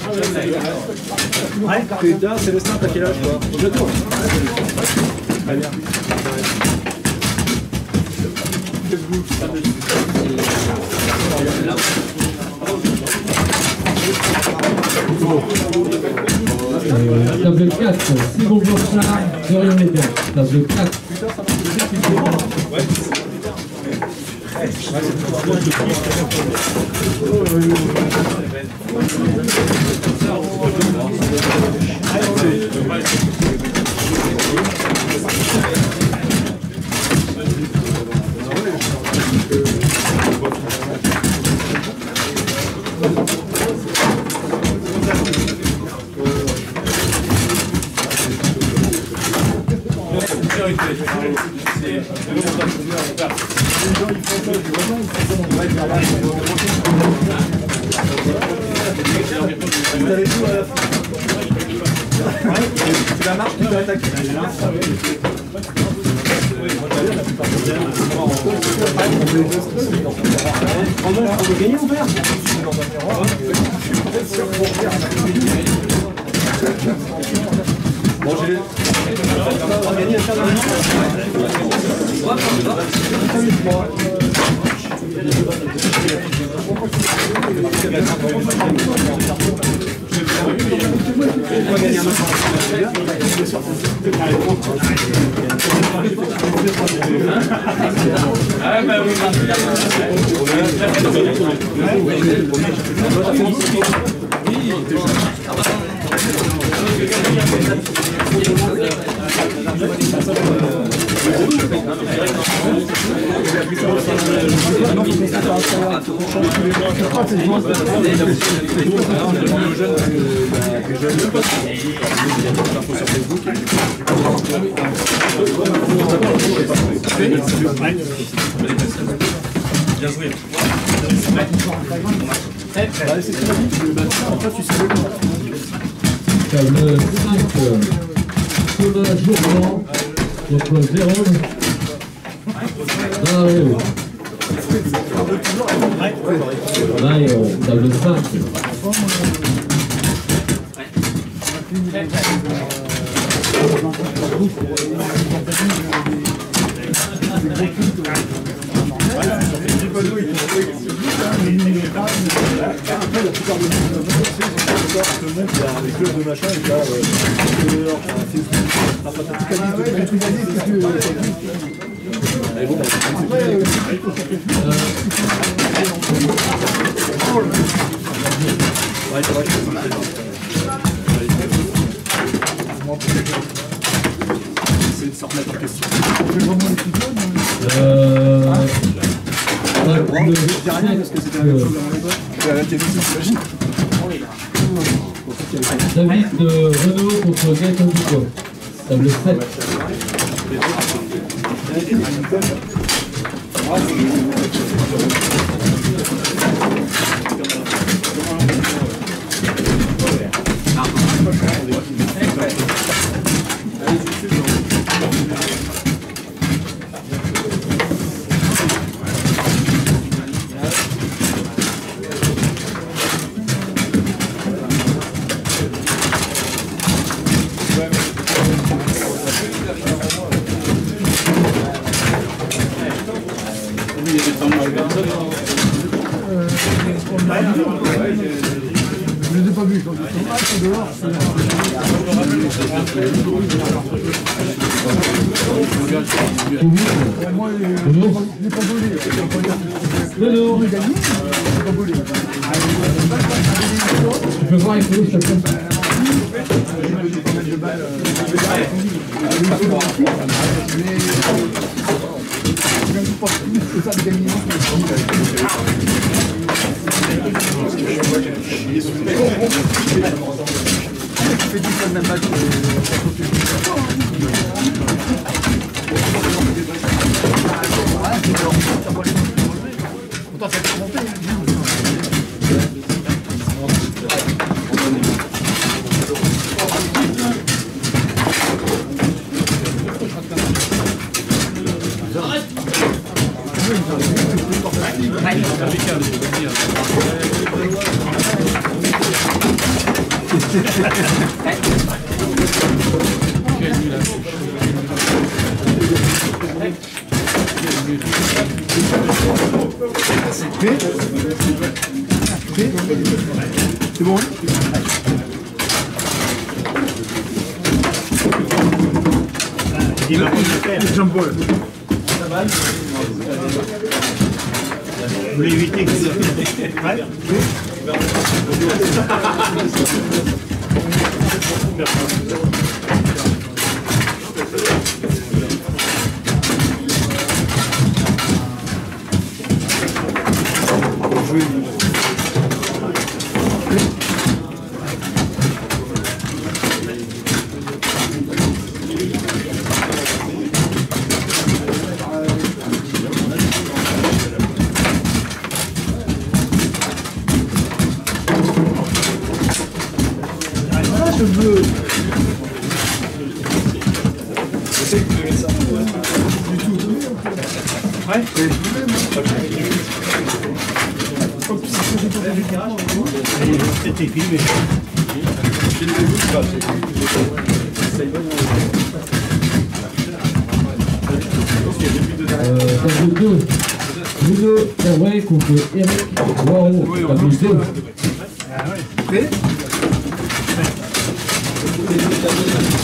Putain, Célestin, t'as quel âge toi? Bientôt. Très bien. Table 4, Simon Blanchard, Florian Lévin. Table 4. C'est la marche qui peut attaquer. On veut gagner ou perdre? Bon, j'ai on va gagner à faire de on va gagner un match. Ah bah oui. Bien joué. Table 5, Thomas Jourdan contre Jérôme Dario. Table 5. Les clubs de machin, et là, c'est de se remettre en question. Parce que c'était la même chose avant l'époque. David Renaud contre Gaëtan Dubois. Table 7. Je ne les ai pas vus quand ils sont dehors. Moi, je n'ai pas volé. Renaud. Je peux voir avec l'autre, je te plaît. C'est bon? Jean-Paul. Vous voulez éviter que ça... Ouais. Je veux. Je sais que tu aimais ça. Du tout. Ouais. C'était filmé. Table 2. Bruno Hervé contre Eric Waro. Table 2. Ah ouais.